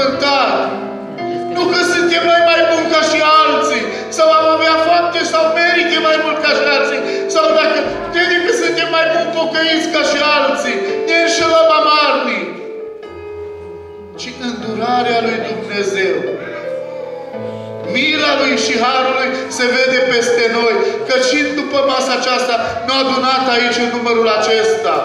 binecuvântat. Nu că suntem noi mai buni ca și alții, sau am avea fapte sau merite mai mult ca și alții, sau dacă credem că suntem mai buni pocăiți ca și alții, ne înșelăm amarnic. Ci îndurarea lui Dumnezeu, mila lui și harul lui se vede peste noi, că și după masa aceasta ne-a adunat aici în numărul acesta.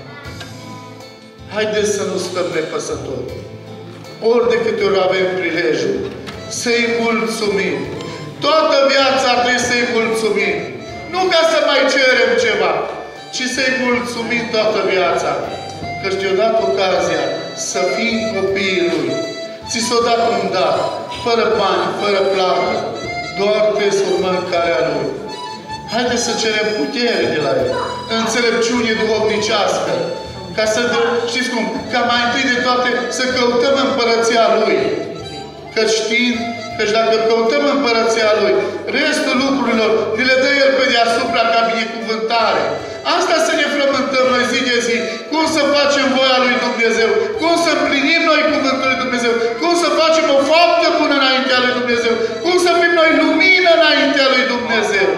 Haideți să nu stăm nepăsători. Ori de câte ori avem prilejul, să-i mulțumim. Toată viața trebuie să-i mulțumim. Nu ca să mai cerem ceva, ci să-i mulțumim toată viața. Că și-a dat ocazia să fim copiii lui. Ți s-a dat un dar, fără bani, fără plată. Doar trebuie să urmăm calea lui. Haideți să cerem putere de la el. Înțelepciune duhovnicească. Ca să, știți cum, ca mai întâi de toate să căutăm împărăția lui. Că știind că dacă căutăm împărăția lui, restul lucrurilor ni le dă el pe deasupra ca binecuvântare. Asta să ne frământăm noi zi de zi. Cum să facem voia lui Dumnezeu? Cum să împlinim noi cuvântul lui Dumnezeu? Cum să facem o faptă bună înaintea lui Dumnezeu? Cum să fim noi lumină înaintea lui Dumnezeu?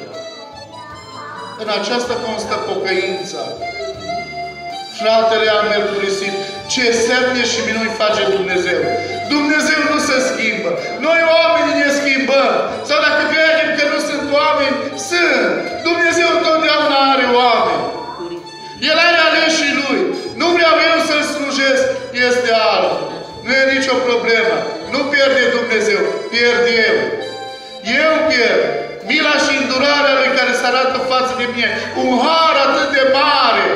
În aceasta constă pocăința. Fratele a mărturisit ce semne și minuni face Dumnezeu. Dumnezeu nu se schimbă. Noi oamenii ne schimbăm. Sau dacă credem că nu sunt oameni, sunt. Dumnezeu întotdeauna are oameni. El are aleșii lui. Nu vreau eu să-L slujesc, este altul. Nu e nicio problemă. Nu pierde Dumnezeu, pierd eu. Eu pierd. Mila și îndurarea lui care se arată față de mine. Un har atât de mare.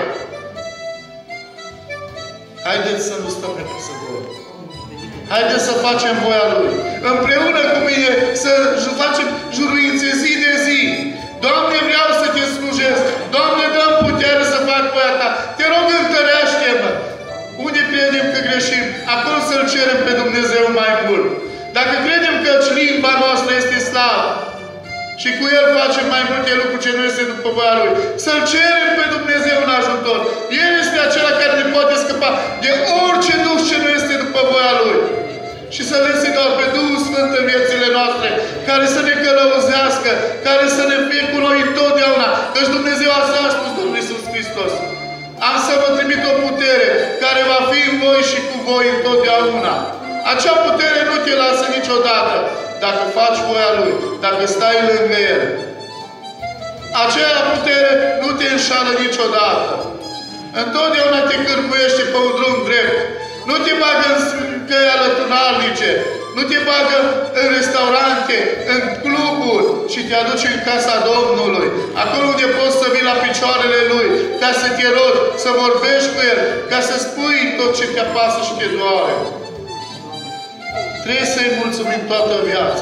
Haideți să nu stăm nepăsători. Haideți să facem voia Lui. Împreună cu mine să facem juruințe zi de zi. Doamne, vreau să Te slujesc. Doamne, dă-mi putere să fac voia Ta. Te rog, întărește-mă. Unde credem că greșim, acolo să-L cerem pe Dumnezeu mai mult. Dacă credem că limba noastră este slabă și cu El facem mai multe lucruri ce nu este după voia Lui, să-L cerem pe Dumnezeu în ajutor. El este acela care ne poate scăpa de orice duh ce nu este după voia Lui. Și să lăsăm doar pe Duhul Sfânt în viețile noastre, care să ne călăuzească, care să ne fie cu noi întotdeauna. Căci Dumnezeu asta a spus Domnul Iisus Hristos. Am să vă trimit o putere care va fi în voi și cu voi întotdeauna. Acea putere nu te lasă niciodată. Dacă faci voia Lui, dacă stai lângă El. Aceea putere nu te înșală niciodată. Întotdeauna te cârpuiește pe un drum drept. Nu te bagă în căi alătunalnice. Nu te bagă în restaurante, în cluburi, ci te aduce în casa Domnului. Acolo unde poți să vii la picioarele Lui, ca să te rogi, să vorbești cu El, ca să spui tot ce te apasă și te doare. Trebuie să-i mulțumim toată viața.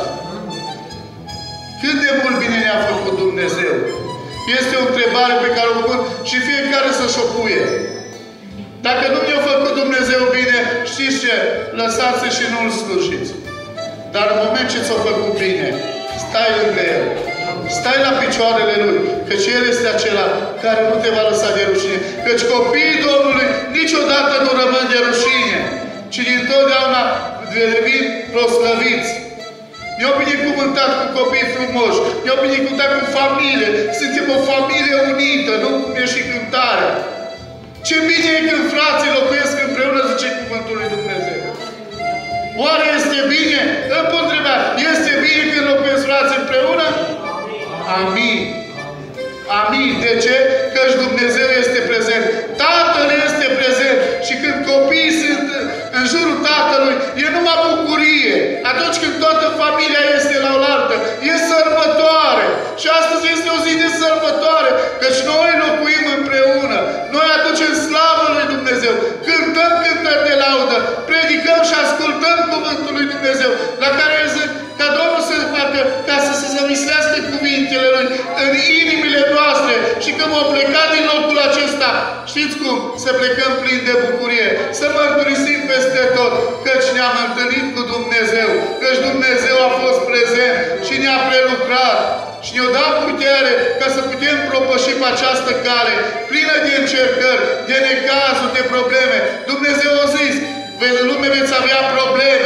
Cât de mult bine ne-a făcut Dumnezeu? Este o întrebare pe care o pun și fiecare să-și o puie. Dacă nu ne-a făcut Dumnezeu bine, știți ce? Lăsați-se și nu-L slujiți. Dar în moment ce ți-a făcut bine, stai lângă El. Stai la picioarele Lui. Căci El este acela care nu te va lăsa de rușine. Căci copiii Domnului niciodată nu rămân de rușine, ci dintotdeauna devin proslăviți. Ne-au binecuvântat cu copii frumoși. Ne-au binecuvântat cu familie. Suntem o familie unită, nu cum e și cântarea. Ce bine e când frații locuiesc împreună, zice cuvântul lui Dumnezeu. Oare este bine? Îmi pun întrebarea. Este bine când locuiesc frații împreună? Amin. Amin. De ce? Căci Dumnezeu este prezent. Tatăl este prezent. Și când copiii sunt în jurul Tatălui, e numai bucurie. Atunci când toată familia este la oaltă, e sărbătoare. Și astăzi este o zi de sărbătoare. Căci noi locuim împreună. Noi aducem slavă lui Dumnezeu. Cântăm cântări de laudă. Predicăm și ascultăm cuvântul lui Dumnezeu. La care zic ca Domnul să facă, ca să se zămislească cuvintele Lui în inimile noastre. Și când vom pleca din locul acesta, știți cum? Să plecăm plini de bucurie. Să mărturisim peste tot. Căci ne-am întâlnit cu Dumnezeu. Căci Dumnezeu a fost prezent și ne-a prelucrat. Și ne-a dat putere ca să putem propăși pe această cale plină de încercări, de necazuri, de probleme. Dumnezeu a zis, lume veți avea probleme.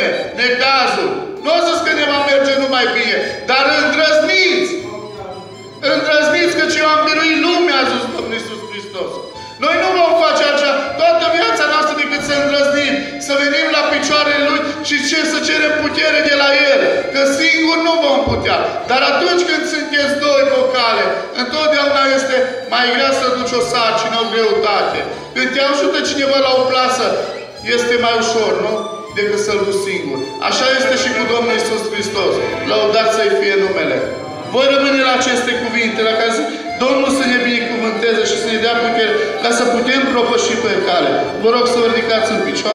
mai bine. Dar îndrăzniți! Îndrăzniți că eu am biruit lumea, a zis Domnul Iisus Hristos. Noi nu vom face așa toată viața noastră decât să îndrăznim, să venim la picioarele Lui și să cerem putere de la El. Că singur nu vom putea. Dar atunci când sunteți doi pe o cale, întotdeauna este mai grea să duci o sarcină, o greutate. Când te ajută cineva la o plasă, este mai ușor, nu? Decât să-L duci singur. Așa este și cu Domnul Iisus Hristos. Lăudat să-i fie numele. Voi rămâne la aceste cuvinte, la care Domnul să ne binecuvânteze și să ne dea putere ca să putem propăși pe cale. Vă rog să vă ridicați în picioare.